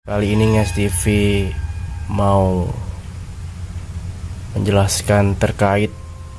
Kali ini Nges TV mau menjelaskan terkait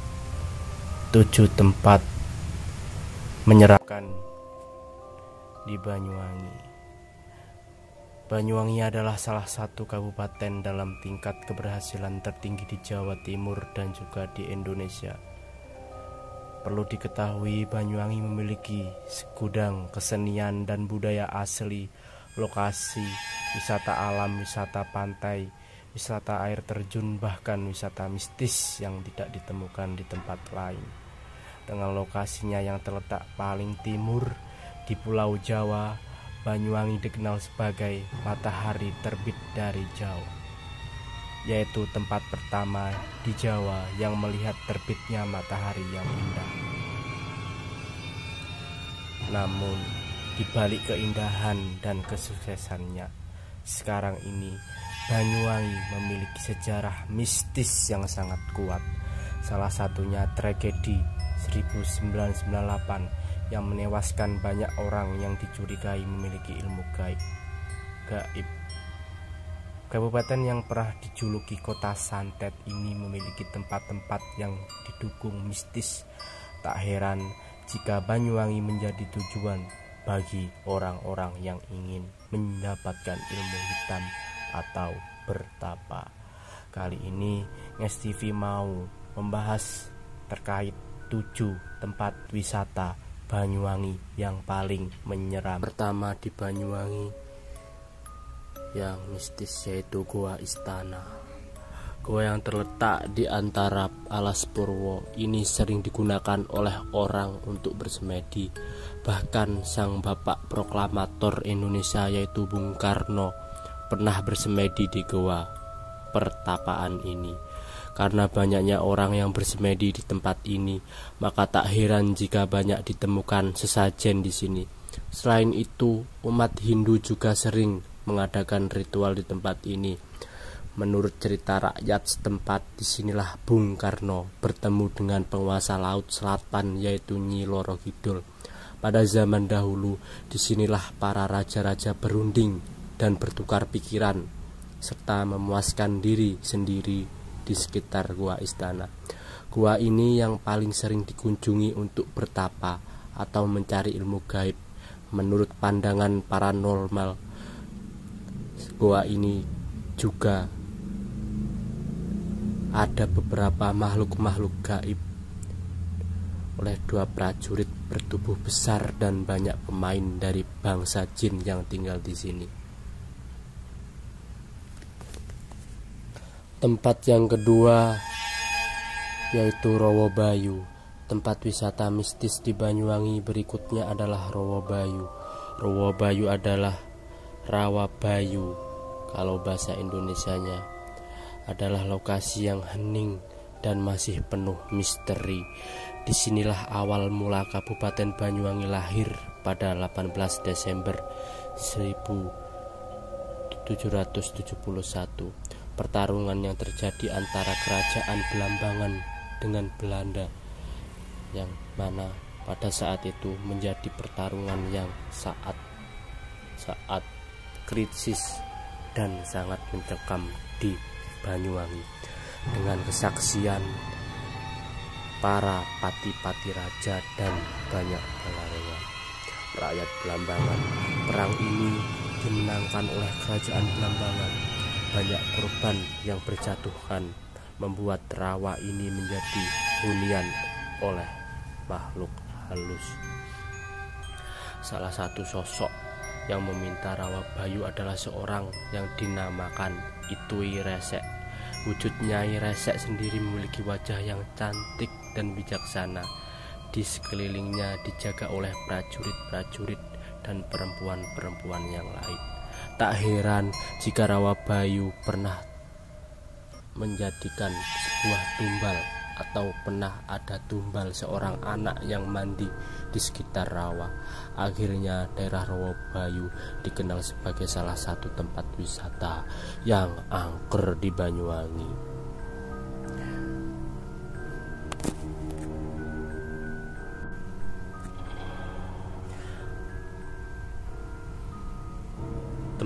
7 tempat menyeramkan di Banyuwangi. Banyuwangi adalah salah satu kabupaten dalam tingkat keberhasilan tertinggi di Jawa Timur dan juga di Indonesia. Perlu diketahui, Banyuwangi memiliki segudang kesenian dan budaya asli, lokasi wisata alam, wisata pantai, wisata air terjun, bahkan wisata mistis yang tidak ditemukan di tempat lain. Dengan lokasinya yang terletak paling timur di Pulau Jawa, Banyuwangi dikenal sebagai matahari terbit dari Jawa, yaitu tempat pertama di Jawa yang melihat terbitnya matahari yang indah. Namun, di balik keindahan dan kesuksesannya, sekarang ini Banyuwangi memiliki sejarah mistis yang sangat kuat. Salah satunya tragedi 1998 yang menewaskan banyak orang yang dicurigai memiliki ilmu gaib. Kabupaten yang pernah dijuluki kota santet ini memiliki tempat-tempat yang didukung mistis. Tak heran jika Banyuwangi menjadi tujuan bagi orang-orang yang ingin mendapatkan ilmu hitam atau bertapa. Kali ini Nges TV mau membahas terkait 7 tempat wisata Banyuwangi yang paling menyeram. Pertama di Banyuwangi yang mistis yaitu Goa Istana. Goa yang terletak di antara alas Purwo ini sering digunakan oleh orang untuk bersemedi. Bahkan sang bapak proklamator Indonesia yaitu Bung Karno pernah bersemedi di Goa pertapaan ini. Karena banyaknya orang yang bersemedi di tempat ini, maka tak heran jika banyak ditemukan sesajen di sini. Selain itu, umat Hindu juga sering mengadakan ritual di tempat ini. Menurut cerita rakyat setempat, disinilah Bung Karno bertemu dengan penguasa laut selatan yaitu Nyi Loro Kidul. Pada zaman dahulu, disinilah para raja-raja berunding dan bertukar pikiran serta memuaskan diri sendiri di sekitar Goa Istana. Goa ini yang paling sering dikunjungi untuk bertapa atau mencari ilmu gaib. Menurut pandangan paranormal, goa ini juga ada beberapa makhluk-makhluk gaib oleh 2 prajurit bertubuh besar dan banyak pemain dari bangsa jin yang tinggal di sini. Tempat yang kedua yaitu Rowobayu. Tempat wisata mistis di Banyuwangi berikutnya adalah Rowobayu. Rowobayu adalah Rawa Bayu kalau bahasa Indonesianya. Adalah lokasi yang hening dan masih penuh misteri. Disinilah awal mula Kabupaten Banyuwangi lahir pada 18 Desember 1771. Pertarungan yang terjadi antara kerajaan Belambangan dengan Belanda, yang mana pada saat itu menjadi pertarungan yang saat kritis dan sangat mencekam di Banyuwangi, dengan kesaksian para pati-pati raja dan banyak pahlawan rakyat Belambangan. Perang ini dimenangkan oleh kerajaan Belambangan. Banyak korban yang berjatuhan membuat rawa ini menjadi hunian oleh makhluk halus. Salah satu sosok yang meminta Rawa Bayu adalah seorang yang dinamakan Itui Resek. Wujud Nyai Resek sendiri memiliki wajah yang cantik dan bijaksana. Di sekelilingnya dijaga oleh prajurit-prajurit dan perempuan-perempuan yang lain. Tak heran jika Rawa Bayu pernah menjadikan sebuah tumbal atau pernah ada tumbal seorang anak yang mandi di sekitar rawa. Akhirnya daerah Rowobayu dikenal sebagai salah satu tempat wisata yang angker di Banyuwangi.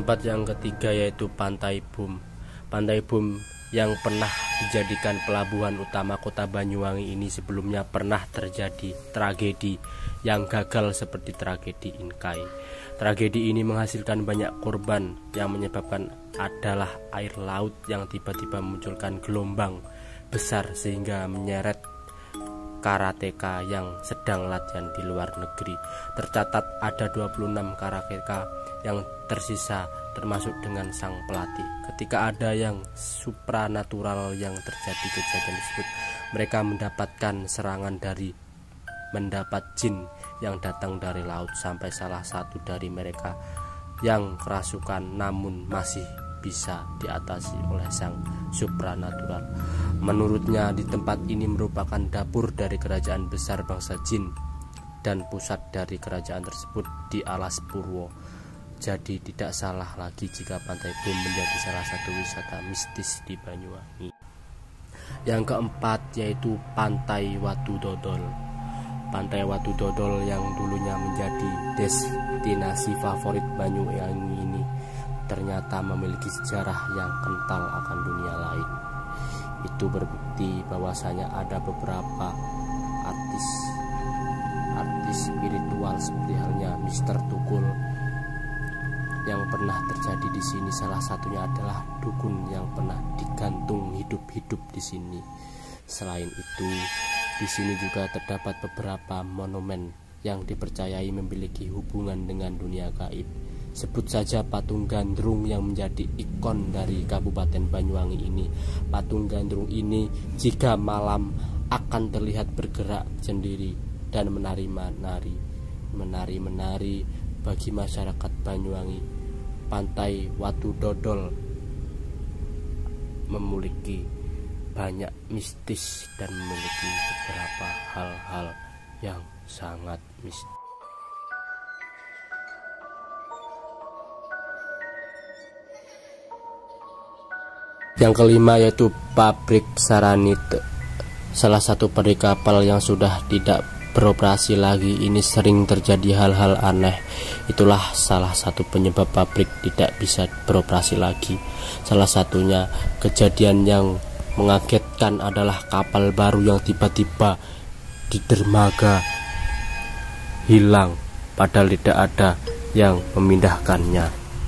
Tempat yang ketiga yaitu Pantai Bum. Pantai Bum yang pernah dijadikan pelabuhan utama kota Banyuwangi ini sebelumnya pernah terjadi tragedi yang gagal seperti tragedi Inkai. Tragedi ini menghasilkan banyak korban yang menyebabkan adalah air laut yang tiba-tiba memunculkan gelombang besar sehingga menyeret karateka yang sedang latihan di luar negeri. Tercatat ada 26 karateka yang tersisa termasuk dengan sang pelatih. Ketika ada yang supranatural yang terjadi kejadian tersebut, mereka mendapatkan serangan dari mendapat jin yang datang dari laut, sampai salah satu dari mereka yang kerasukan namun masih bisa diatasi oleh sang supranatural. Menurutnya di tempat ini merupakan dapur dari kerajaan besar bangsa jin dan pusat dari kerajaan tersebut di Alas Purwo. Jadi tidak salah lagi jika Pantai Bum menjadi salah satu wisata mistis di Banyuwangi. Yang keempat yaitu Pantai Watu Dodol. Pantai Watu Dodol yang dulunya menjadi destinasi favorit Banyuwangi ini ternyata memiliki sejarah yang kental akan dunia lain. Itu berbukti bahwasanya ada beberapa artis spiritual seperti halnya Mr. Tukul yang pernah terjadi di sini. Salah satunya adalah dukun yang pernah digantung hidup-hidup di sini. Selain itu, di sini juga terdapat beberapa monumen yang dipercayai memiliki hubungan dengan dunia gaib. Sebut saja patung gandrung yang menjadi ikon dari Kabupaten Banyuwangi ini. Patung gandrung ini jika malam akan terlihat bergerak sendiri dan menari-menari bagi masyarakat Banyuwangi. Pantai Watu Dodol memiliki banyak mistis dan memiliki beberapa hal-hal yang sangat mistis. Yang kelima yaitu pabrik Saranite. Salah satu pabrik kapal yang sudah tidak beroperasi lagi ini sering terjadi hal-hal aneh. Itulah salah satu penyebab pabrik tidak bisa beroperasi lagi. Salah satunya kejadian yang mengagetkan adalah kapal baru yang tiba-tiba di dermaga hilang padahal tidak ada yang memindahkannya.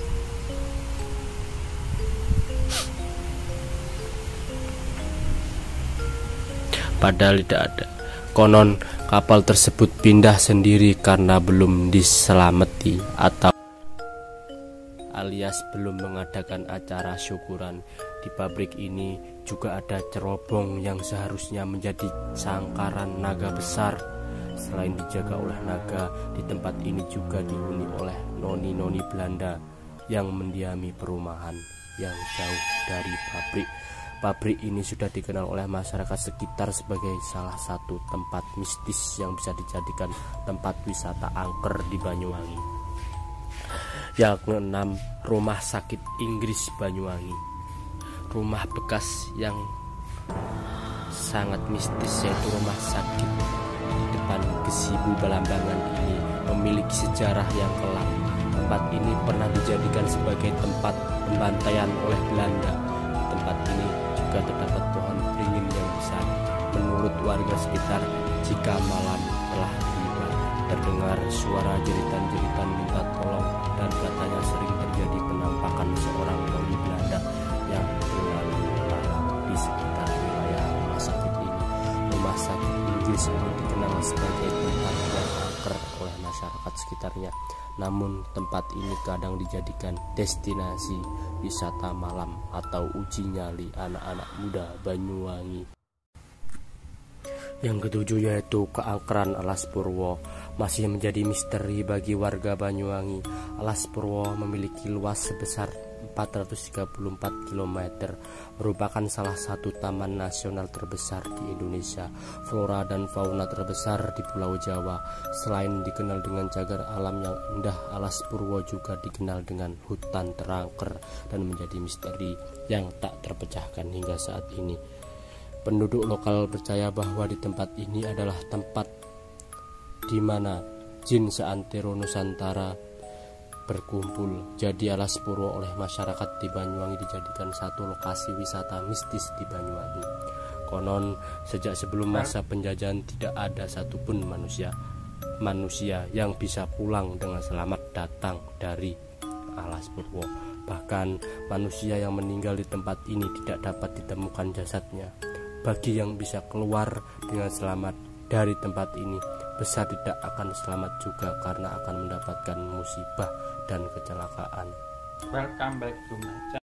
Padahal tidak ada. Konon kapal tersebut pindah sendiri karena belum diselamati atau alias belum mengadakan acara syukuran. Di pabrik ini juga ada cerobong yang seharusnya menjadi sangkaran naga besar. Selain dijaga oleh naga, di tempat ini juga dihuni oleh noni-noni Belanda yang mendiami perumahan yang jauh dari pabrik. Pabrik ini sudah dikenal oleh masyarakat sekitar sebagai salah satu tempat mistis yang bisa dijadikan tempat wisata angker di Banyuwangi. Yang keenam, Rumah Sakit Inggris Banyuwangi. Rumah bekas yang sangat mistis yaitu rumah sakit di depan Gesibu Belambangan ini memiliki sejarah yang kelam. Tempat ini pernah dijadikan sebagai tempat pembantaian oleh Belanda. Tempat ini juga terdapat pohon beringin yang besar. Menurut warga sekitar, jika malam telah tiba, terdengar suara jeritan-jeritan minta tolong dan katanya sering terjadi penampakan seorang noni Belanda yang berlalu lalang di sekitar wilayah rumah sakit ini. Rumah sakit Inggris ini dikenal sebagai tempat yang angker oleh masyarakat sekitarnya. Namun tempat ini kadang dijadikan destinasi wisata malam atau uji nyali anak-anak muda Banyuwangi. Yang ketujuh yaitu keangkeran Alas Purwo. Masih menjadi misteri bagi warga Banyuwangi. Alas Purwo memiliki luas sebesar 434 km, merupakan salah satu taman nasional terbesar di Indonesia, flora dan fauna terbesar di Pulau Jawa. Selain dikenal dengan cagar alam yang indah, Alas Purwo juga dikenal dengan hutan terangker dan menjadi misteri yang tak terpecahkan hingga saat ini. Penduduk lokal percaya bahwa di tempat ini adalah tempat di mana jin seantero Nusantara berkumpul. Jadi Alas Purwo oleh masyarakat di Banyuwangi dijadikan satu lokasi wisata mistis di Banyuwangi. Konon sejak sebelum masa penjajahan tidak ada satupun manusia yang bisa pulang dengan selamat datang dari Alas Purwo. Bahkan manusia yang meninggal di tempat ini tidak dapat ditemukan jasadnya. Bagi yang bisa keluar dengan selamat dari tempat ini, besar tidak akan selamat juga karena akan mendapatkan musibah dan kecelakaan. Welcome back to my channel.